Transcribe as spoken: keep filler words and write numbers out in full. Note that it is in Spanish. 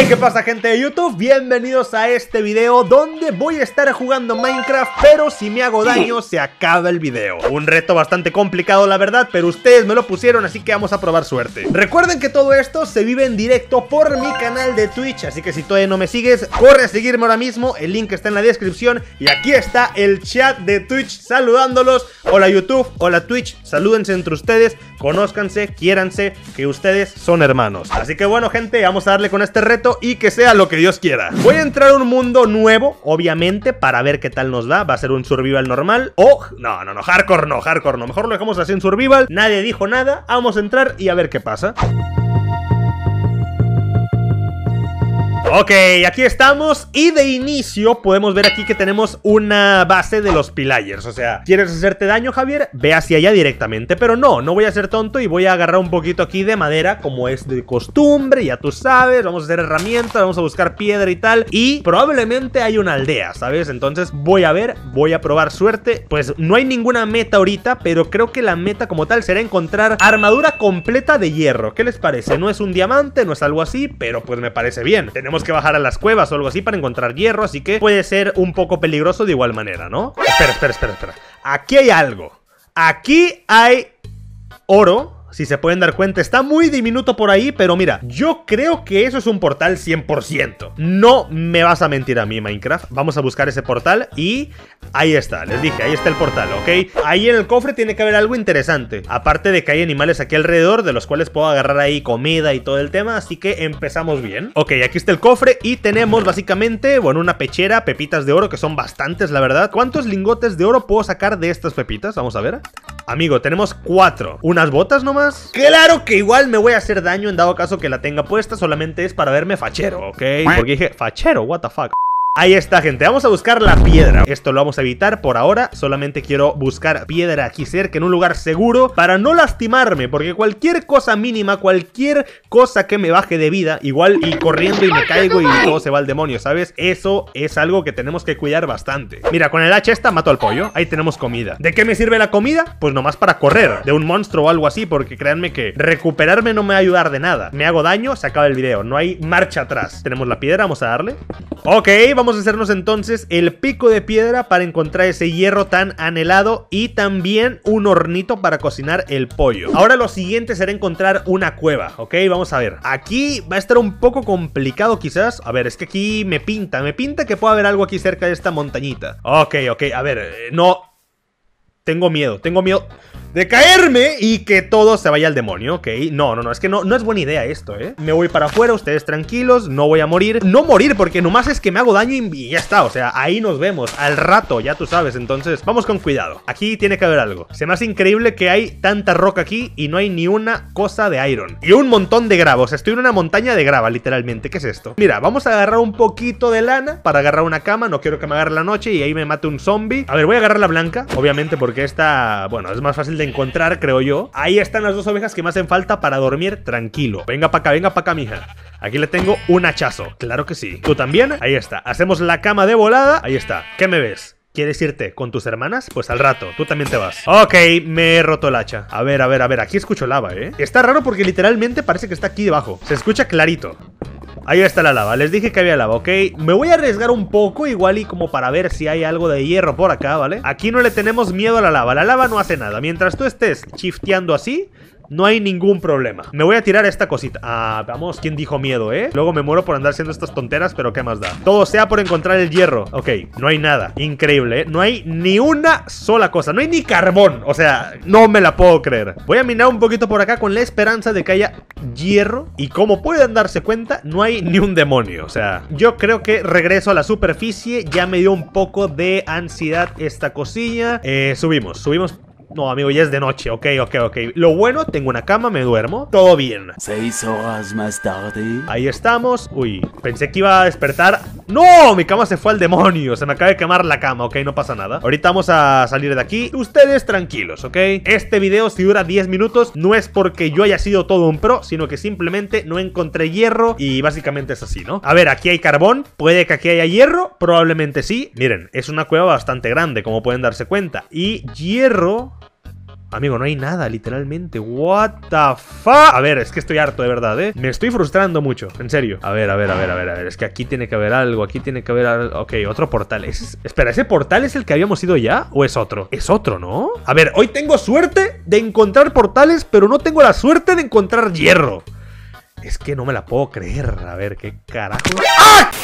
Hey, ¿qué pasa, gente de YouTube? Bienvenidos a este video donde voy a estar jugando Minecraft, pero si me hago daño se acaba el video. Un reto bastante complicado, la verdad, pero ustedes me lo pusieron, así que vamos a probar suerte. Recuerden que todo esto se vive en directo por mi canal de Twitch, así que si todavía no me sigues, corre a seguirme ahora mismo, el link está en la descripción. Y aquí está el chat de Twitch saludándolos. Hola YouTube, hola Twitch, salúdense entre ustedes, conózcanse, quiéranse, que ustedes son hermanos. Así que bueno, gente, vamos a darle con este reto y que sea lo que Dios quiera. Voy a entrar a un mundo nuevo, obviamente, para ver qué tal nos va. Va a ser un survival normal o... No, no, no, hardcore no, hardcore no. Mejor lo dejamos así en survival. Nadie dijo nada, vamos a entrar y a ver qué pasa. Ok, aquí estamos y de inicio podemos ver aquí que tenemos una base de los pillagers. O sea, ¿quieres hacerte daño, Javier? Ve hacia allá directamente, pero no, no voy a ser tonto y voy a agarrar un poquito aquí de madera, como es de costumbre, ya tú sabes. Vamos a hacer herramientas, vamos a buscar piedra y tal. Y probablemente hay una aldea, ¿sabes? Entonces voy a ver, voy a probar suerte. Pues no hay ninguna meta ahorita, pero creo que la meta como tal será encontrar armadura completa de hierro. ¿Qué les parece? No es un diamante, no es algo así, pero pues me parece bien. Tenemos que bajar a las cuevas o algo así para encontrar hierro, así que puede ser un poco peligroso de igual manera, ¿no? Espera, espera, espera, espera. Aquí hay algo. Aquí hay oro. Si se pueden dar cuenta, está muy diminuto por ahí, pero mira, yo creo que eso es un portal cien por ciento. No me vas a mentir a mí, Minecraft. Vamos a buscar ese portal y ahí está, les dije, ahí está el portal, ¿ok? Ahí en el cofre tiene que haber algo interesante. Aparte de que hay animales aquí alrededor, de los cuales puedo agarrar ahí comida y todo el tema, así que empezamos bien. Ok, aquí está el cofre y tenemos básicamente, bueno, una pechera, pepitas de oro, que son bastantes, la verdad. ¿Cuántos lingotes de oro puedo sacar de estas pepitas? Vamos a ver. Amigo, tenemos cuatro. ¿Unas botas nomás? Claro que igual me voy a hacer daño en dado caso que la tenga puesta. Solamente es para verme fachero, ¿ok? Porque dije, fachero, what the fuck. Ahí está, gente, vamos a buscar la piedra. Esto lo vamos a evitar por ahora. Solamente quiero buscar piedra aquí cerca, en un lugar seguro, para no lastimarme, porque cualquier cosa mínima, cualquier cosa que me baje de vida, igual y corriendo y me caigo y todo se va al demonio, ¿sabes? Eso es algo que tenemos que cuidar bastante. Mira, con el hacha esta mato al pollo. Ahí tenemos comida. ¿De qué me sirve la comida? Pues nomás para correr de un monstruo o algo así, porque créanme que recuperarme no me va a ayudar de nada. Me hago daño, se acaba el video, no hay marcha atrás. Tenemos la piedra, vamos a darle. Ok, vamos Vamos a hacernos entonces el pico de piedra para encontrar ese hierro tan anhelado y también un hornito para cocinar el pollo. Ahora lo siguiente será encontrar una cueva, ¿ok? Vamos a ver. Aquí va a estar un poco complicado quizás. A ver, es que aquí me pinta, me pinta que pueda haber algo aquí cerca de esta montañita. Ok, ok, a ver, eh, no... Tengo miedo, tengo miedo de caerme y que todo se vaya al demonio, ¿ok? No, no, no, es que no, no es buena idea esto, ¿eh? Me voy para afuera, ustedes tranquilos, no voy a morir. No morir, porque nomás es que me hago daño y ya está, o sea, ahí nos vemos, al rato, ya tú sabes. Entonces, vamos con cuidado, aquí tiene que haber algo. Se me hace increíble que hay tanta roca aquí y no hay ni una cosa de iron. Y un montón de grava, o sea, estoy en una montaña de grava, literalmente. ¿Qué es esto? Mira, vamos a agarrar un poquito de lana para agarrar una cama, no quiero que me agarre la noche y ahí me mate un zombie. A ver, voy a agarrar la blanca, obviamente, porque esta, bueno, es más fácil de encontrar, creo yo. Ahí están las dos ovejas que me hacen falta para dormir tranquilo. Venga para acá, venga para acá, mija. Aquí le tengo un hachazo, claro que sí. ¿Tú también? Ahí está, hacemos la cama de volada. Ahí está, ¿qué me ves? ¿Quieres irte con tus hermanas? Pues al rato, tú también te vas. Ok, me he roto el hacha. A ver, a ver, a ver, aquí escucho lava, ¿eh? Está raro porque literalmente parece que está aquí debajo. Se escucha clarito. Ahí está la lava, les dije que había lava, ¿ok? Me voy a arriesgar un poco, igual y como para ver si hay algo de hierro por acá, ¿vale? Aquí no le tenemos miedo a la lava, la lava no hace nada. Mientras tú estés shifteando así, no hay ningún problema. Me voy a tirar esta cosita. Ah, vamos, ¿quién dijo miedo, eh? Luego me muero por andar haciendo estas tonteras, pero ¿qué más da? Todo sea por encontrar el hierro. Ok, no hay nada. Increíble, ¿eh? No hay ni una sola cosa. No hay ni carbón. O sea, no me la puedo creer. Voy a minar un poquito por acá con la esperanza de que haya hierro. Y como pueden darse cuenta, no hay ni un demonio. O sea, yo creo que regreso a la superficie. Ya me dio un poco de ansiedad esta cosilla. Eh, subimos, subimos. No, amigo, ya es de noche, ok, ok, ok. Lo bueno, tengo una cama, me duermo. Todo bien. Seis horas más tarde. Ahí estamos. Uy, pensé que iba a despertar. ¡No! Mi cama se fue al demonio. Se me acaba de quemar la cama, ok, no pasa nada. Ahorita vamos a salir de aquí. Ustedes tranquilos, ok. Este video, si dura diez minutos, no es porque yo haya sido todo un pro, sino que simplemente no encontré hierro. Y básicamente es así, ¿no? A ver, aquí hay carbón. Puede que aquí haya hierro. Probablemente sí. Miren, es una cueva bastante grande, como pueden darse cuenta. Y hierro... Amigo, no hay nada, literalmente. What the fuck. A ver, es que estoy harto de verdad, ¿eh? Me estoy frustrando mucho, en serio. A ver, a ver, a ver, a ver, a ver. Es que aquí tiene que haber algo, aquí tiene que haber algo. Ok, otro portal. ¿Es... Espera, ¿ese portal es el que habíamos ido ya? ¿O es otro? Es otro, ¿no? A ver, hoy tengo suerte de encontrar portales, pero no tengo la suerte de encontrar hierro. Es que no me la puedo creer. A ver, ¿qué carajo? ¡Ah!